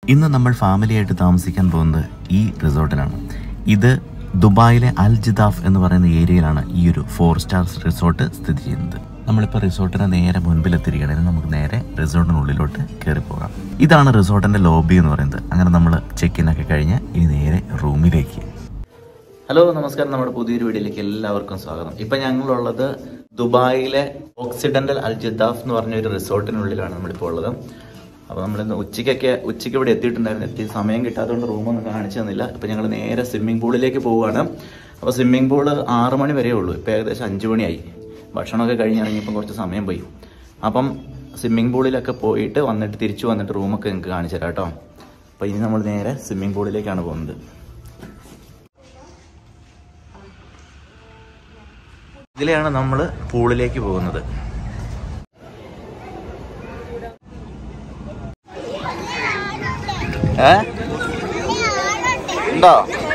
ഇന്ന് നമ്മൾ ഫാമിലിയായിട്ട് താമസിക്കാൻ പോകുന്നത് ഈ റിസോർട്ടിലാണ്. ഇത് ദുബായിലെ അൽ ജിദാഫ് എന്ന് പറയുന്ന ഏരിയയിലാണ് ഈ ഒരു 4 സ്റ്റാർ റിസോർട്ട് സ്ഥിതി ചെയ്യുന്നത്. നമ്മളിപ്പോൾ റിസോർട്ടിന് നേരെ മുൻപിലെത്തിരിക്കുകയാണെങ്കിൽ നമുക്ക് നേരെ റിസോർട്ടിനുള്ളിലോട്ട് കയറി പോകാം. ഇതാണ് റിസോർട്ടിൻ്റെ ലോബി എന്ന് പറയുന്നത്. അങ്ങനെ നമ്മൾ ചെക്ക് ഇൻ ഒക്കെ കഴിഞ്ഞ് ഇനി നേരെ റൂമിലേക്ക്. ഹലോ, നമസ്കാരം. നമ്മുടെ പുതിയൊരു വീഡിയോയിലേക്ക് എല്ലാവർക്കും സ്വാഗതം. ഇപ്പം ഞങ്ങളുള്ളത് ദുബായിലെ ഓക്സിഡൻ്റൽ അൽ ജിദാഫ് എന്ന് പറഞ്ഞ ഒരു റിസോർട്ടിനുള്ളിലാണ് നമ്മളിപ്പോൾ ഉള്ളത്. അപ്പോൾ നമ്മളിന്ന് ഉച്ചയ്ക്ക് ഇവിടെ എത്തിയിട്ടുണ്ടായിരുന്നു. സമയം കിട്ടാത്തതുകൊണ്ട് റൂമൊന്നും കാണിച്ചു തന്നില്ല. ഇപ്പം ഞങ്ങൾ നേരെ സ്വിമ്മിംഗ് പൂളിലേക്ക് പോവുകയാണ്. അപ്പോൾ സ്വിമ്മിംഗ് പൂള് 6 മണി വരെ ഉള്ളൂ. ഇപ്പോൾ ഏകദേശം 5 മണിയായി. ഭക്ഷണമൊക്കെ കഴിഞ്ഞിറങ്ങിയപ്പം കുറച്ച് സമയം പോയി. അപ്പം സ്വിമ്മിംഗ് പൂളിലൊക്കെ പോയിട്ട് തിരിച്ചു വന്നിട്ട് റൂമൊക്കെ നിങ്ങൾക്ക് കാണിച്ചു തരാം കേട്ടോ. അപ്പോൾ ഇനി നമ്മൾ നേരെ സ്വിമ്മിംഗ് പൂളിലേക്കാണ് പോകുന്നത്. ഇതിലെയാണ് നമ്മൾ പൂളിലേക്ക് പോകുന്നത്. ഉണ്ടോ?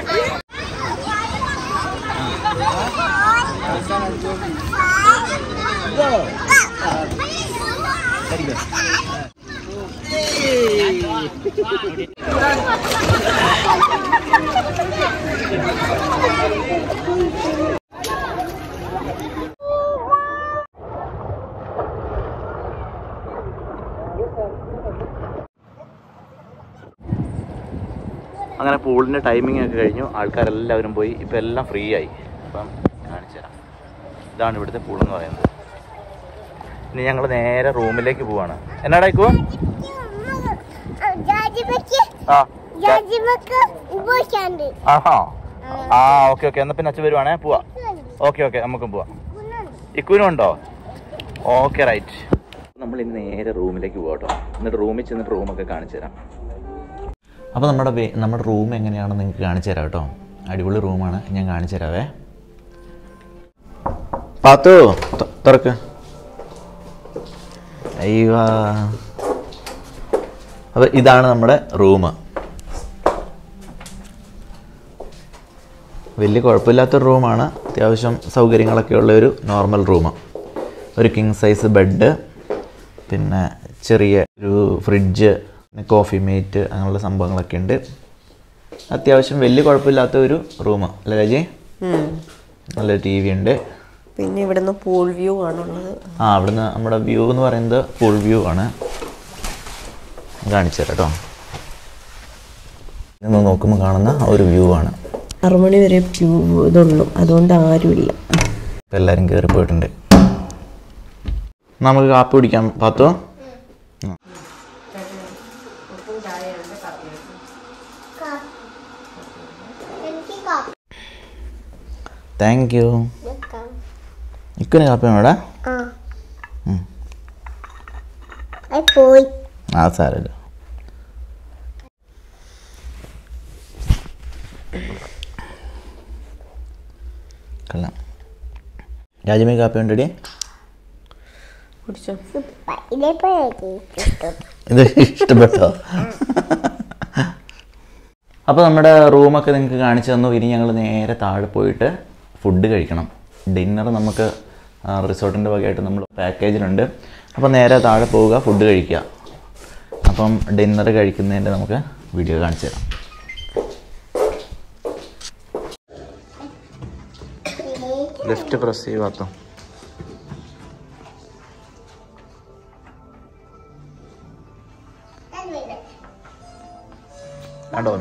അങ്ങനെ പൂളിൻ്റെ ടൈമിംഗ് ഒക്കെ കഴിഞ്ഞു. ആൾക്കാരെല്ലാവരും പോയി. ഇപ്പം എല്ലാം ഫ്രീ ആയി. അപ്പം കാണിച്ചു തരാം. ഇതാണ് ഇവിടുത്തെ പൂളെന്ന് പറയുന്നത്. ഇനി ഞങ്ങൾ നേരെ റൂമിലേക്ക് പോവാണ്. എന്നാടായിക്കോ? ആഹാ, ഓക്കെ. എന്നാൽ പിന്നെ അച്ഛൻ വരുവാണേ, പോവാ. ഓക്കെ, നമുക്കും പോവാം. ഇക്കുവിനും ഉണ്ടോ? Okay, right. നമ്മൾ ഇനി നേരെ റൂമിലേക്ക് പോകാം കേട്ടോ. എന്നിട്ട് റൂമിൽ ചെന്നിട്ട് റൂമൊക്കെ കാണിച്ചു തരാം. അപ്പോൾ നമ്മുടെ റൂം എങ്ങനെയാണെന്ന് നിങ്ങൾക്ക് കാണിച്ചു തരാം കേട്ടോ. അടിപൊളി റൂമാണ്. ഞാൻ കാണിച്ചു തരാവേ. പാത്തു തുറക്ക്. അയ്യോ, അപ്പോൾ ഇതാണ് നമ്മുടെ റൂം. വലിയ കുഴപ്പമില്ലാത്തൊരു റൂമാണ്. അത്യാവശ്യം സൗകര്യങ്ങളൊക്കെ ഉള്ള ഒരു നോർമൽ റൂം. ഒരു കിങ് സൈസ് ബെഡ്, പിന്നെ ചെറിയ ഒരു ഫ്രിഡ്ജ്, പിന്നെ കോഫി മേറ്റ്, അങ്ങനെയുള്ള സംഭവങ്ങളൊക്കെ ഉണ്ട്. അത്യാവശ്യം വലിയ കുഴപ്പമില്ലാത്ത ഒരു റൂം അല്ലേ രാജി? നല്ലൊരു ടി വി ഉണ്ട്. പിന്നെ ഇവിടുന്ന് പൂൾ വ്യൂ ആണുള്ളത്. ഇവിടുന്ന് നമ്മുടെ വ്യൂ എന്ന് പറയുന്നത് പൂൾ വ്യൂ ആണ്. കാണിച്ചു തരാം കേട്ടോ. ഇന്ന് നോക്കുമ്പോൾ കാണുന്ന ഒരു വ്യൂ ആണ്. 6 മണി വരെ വ്യൂ ഇതുള്ളൂ, അതുകൊണ്ട് ആരുമില്ല. ഇപ്പം എല്ലാവരും കയറി പോയിട്ടുണ്ട്. നമുക്ക് കാപ്പി കുടിക്കാം പാത്തോ. Thank you. ഇക്കുന് കാപ്പി വേണോടാ? സാരമില്ല. കൊള്ളാം. രാജമേ കാപ്പി ഉണ്ടടി? ഇത് ഇഷ്ടപ്പെട്ടോ? അപ്പോൾ നമ്മുടെ റൂമൊക്കെ നിങ്ങൾക്ക് കാണിച്ചു തന്നു. ഇനി ഞങ്ങൾ നേരെ താഴെ പോയിട്ട് ഫുഡ് കഴിക്കണം. ഡിന്നർ നമുക്ക് റിസോർട്ടിൻ്റെ വകയായിട്ട് നമ്മൾ പാക്കേജിലുണ്ട്. അപ്പോൾ നേരെ താഴെ പോവുക, ഫുഡ് കഴിക്കുക. അപ്പം ഡിന്നർ കഴിക്കുന്നതിൻ്റെ നമുക്ക് വീഡിയോ കാണിച്ചു തരാം. ലെഫ്റ്റ് പ്രസ് ചെയ്യുക. കണ്ടോ?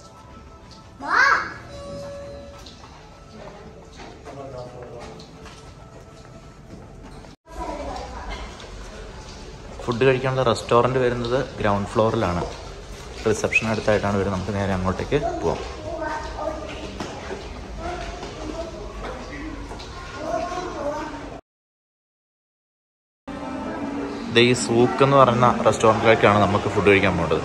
ഫുഡ് കഴിക്കാനുള്ള റെസ്റ്റോറൻറ്റ് വരുന്നത് ഗ്രൗണ്ട് ഫ്ലോറിലാണ്. റിസപ്ഷൻ അടുത്തായിട്ടാണ് വരുന്നത്. നമുക്ക് നേരെ അങ്ങോട്ടേക്ക് പോവാം. ഇത് ഈ സൂക്ക് എന്ന് പറയുന്ന റെസ്റ്റോറൻറ്റിലേക്കാണ് നമുക്ക് ഫുഡ് കഴിക്കാൻ പോകേണ്ടത്.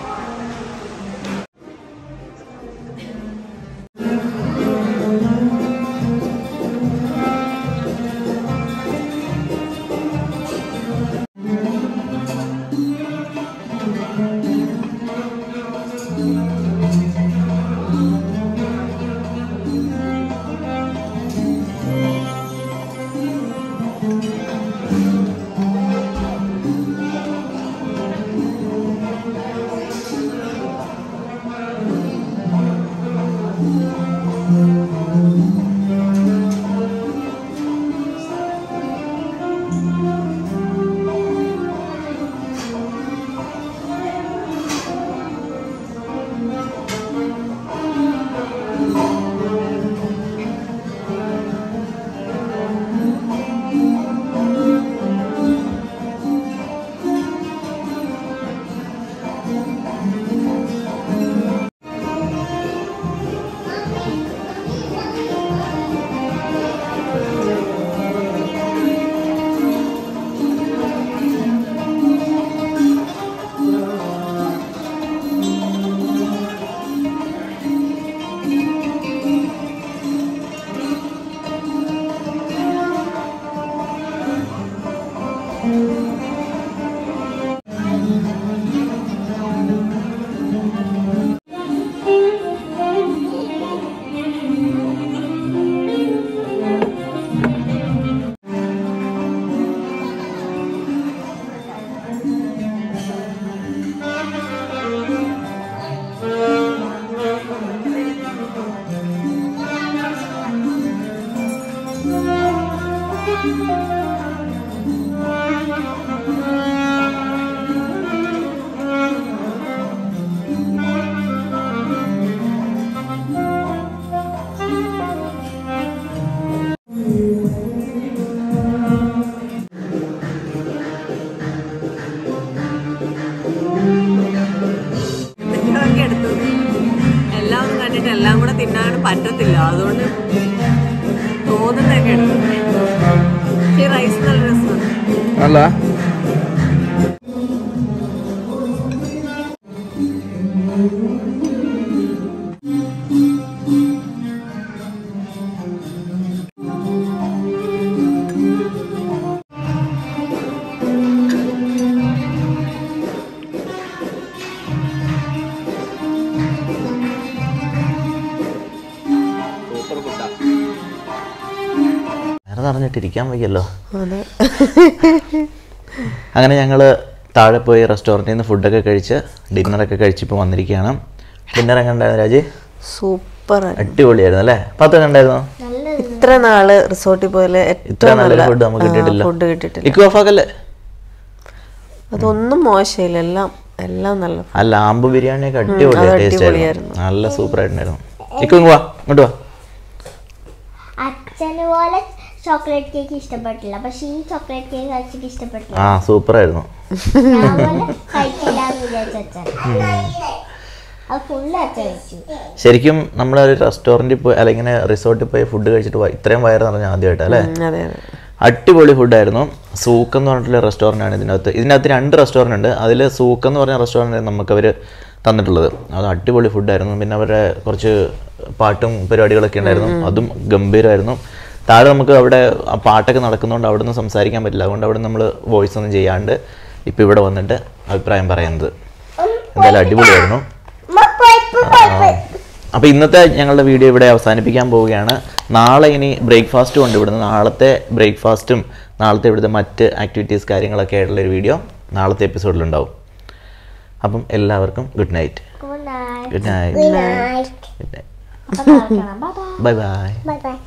തിന്നാനും പറ്റത്തില്ല, അതുകൊണ്ട് തോന്നുന്നതൊക്കെ എടുക്കും. ഈ റൈസ് നല്ല രസമാണ്. അല്ല പറഞ്ഞിട്ടിരിക്കാൻ വയ്യല്ലോ. അങ്ങനെ ഞങ്ങൾ താഴെ പോയി റെസ്റ്റോറൻറ്റിൽ നിന്ന് ഫുഡൊക്കെ കഴിച്ച് ഡിന്നറൊക്കെ കഴിച്ച് ഇപ്പോൾ വന്നിരിക്കുകയാണ്. ഡിന്നർ എങ്ങനെ ഉണ്ടായിരുന്നു രാജി? സൂപ്പർ, അടിപൊളിയായിരുന്നു അല്ലേ? പത്ത് കണ്ടായിരുന്നു? ഇത്ര നാള് റിസോർട്ടിൽ പോലെ ഇത്ര നല്ല ഫുഡ് നമുക്ക് കിട്ടിയിട്ടില്ല. ഇക്കോ ഓഫാക്കല്ലേ? അതൊന്നും മോശമില്ല, എല്ലാം എല്ലാം നല്ല. ആ ലാമ്പ് ബിരിയാണിയൊക്കെ അടിപൊളിയായിരുന്നു, നല്ല സൂപ്പർ ആയിട്ടുണ്ടായിരുന്നു. ഇക്കോ വാ, ഇങ്ങോട്ട് വാ. അച്ഛന് പോലെ ചോക്ലേറ്റ് കേക്ക് ഇഷ്ടപ്പെട്ടില്ല, പക്ഷെ ഈ ചോക്ലേറ്റ് കേക്ക് അച്ഛക്ക് ഇഷ്ടപ്പെട്ടില്ല. ആ സൂപ്പർ ആയിരുന്നു. ശരിക്കും നമ്മളൊരു റെസ്റ്റോറൻറ്റിൽ പോയി അല്ലെങ്കിൽ റിസോർട്ടിൽ പോയി ഫുഡ് കഴിച്ചിട്ട് ഇത്രയും വയറ് നിറഞ്ഞ ആദ്യമായിട്ട് അല്ലേ? അടിപൊളി ഫുഡായിരുന്നു. സൂക്ക് എന്ന് പറഞ്ഞിട്ടുള്ള റെസ്റ്റോറൻ്റ് ആണ് ഇതിനകത്ത് 2 റെസ്റ്റോറൻറ്റ് ഉണ്ട്. അതിൽ സൂക്ക് എന്ന് പറഞ്ഞ റെസ്റ്റോറൻറ്റ് നമുക്കവർ തന്നിട്ടുള്ളത്. അത് അടിപൊളി ഫുഡായിരുന്നു. പിന്നെ അവരുടെ കുറച്ച് പാട്ടും പരിപാടികളൊക്കെ ഉണ്ടായിരുന്നു, അതും ഗംഭീരമായിരുന്നു. താഴെ നമുക്ക് അവിടെ പാട്ടൊക്കെ നടക്കുന്നതുകൊണ്ട് അവിടെ നിന്ന് സംസാരിക്കാൻ പറ്റില്ല, അതുകൊണ്ട് അവിടെ നമ്മൾ വോയിസ് ഒന്നും ചെയ്യാണ്ട് ഇപ്പം ഇവിടെ വന്നിട്ട് അഭിപ്രായം പറയുന്നത്. എന്തായാലും അടിപൊളിയായിരുന്നു. അപ്പോൾ ഇന്നത്തെ ഞങ്ങളുടെ വീഡിയോ ഇവിടെ അവസാനിപ്പിക്കാൻ പോവുകയാണ്. നാളെ ഇനി ബ്രേക്ക്ഫാസ്റ്റും ഉണ്ട് ഇവിടുന്ന്. നാളത്തെ ബ്രേക്ക്ഫാസ്റ്റും നാളത്തെ ഇവിടുത്തെ മറ്റ് ആക്ടിവിറ്റീസ് കാര്യങ്ങളൊക്കെ ആയിട്ടുള്ളൊരു വീഡിയോ നാളത്തെ എപ്പിസോഡിലുണ്ടാവും. അപ്പം എല്ലാവർക്കും good night. Good night. Good night. Good night. Bye bye. Bye bye.